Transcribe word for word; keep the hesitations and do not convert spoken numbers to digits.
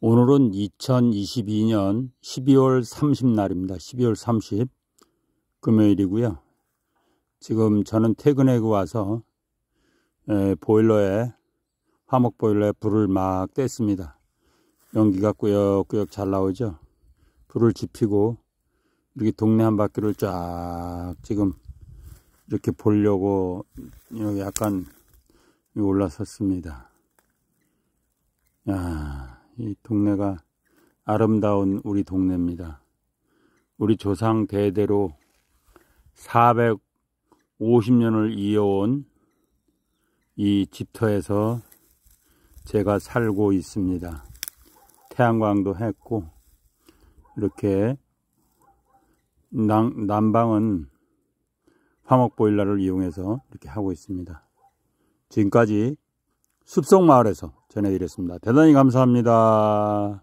오늘은 이천이십이 년 십이월 삼십 날입니다. 십이월 삼십 금요일이고요. 지금 저는 퇴근하고 와서 에, 보일러에 화목 보일러에 불을 막 뗐습니다. 연기가 꾸역꾸역 잘 나오죠. 불을 지피고 이렇게 동네 한 바퀴를 쫙 지금 이렇게 보려고 여기 약간 올라섰습니다. 야, 이 동네가 아름다운 우리 동네입니다. 우리 조상 대대로 사백오십 년을 이어온 이 집터에서 제가 살고 있습니다. 태양광도 했고 이렇게 난, 난방은 화목보일러를 이용해서 이렇게 하고 있습니다. 지금까지 숲속마을에서 전해드렸습니다. 대단히 감사합니다.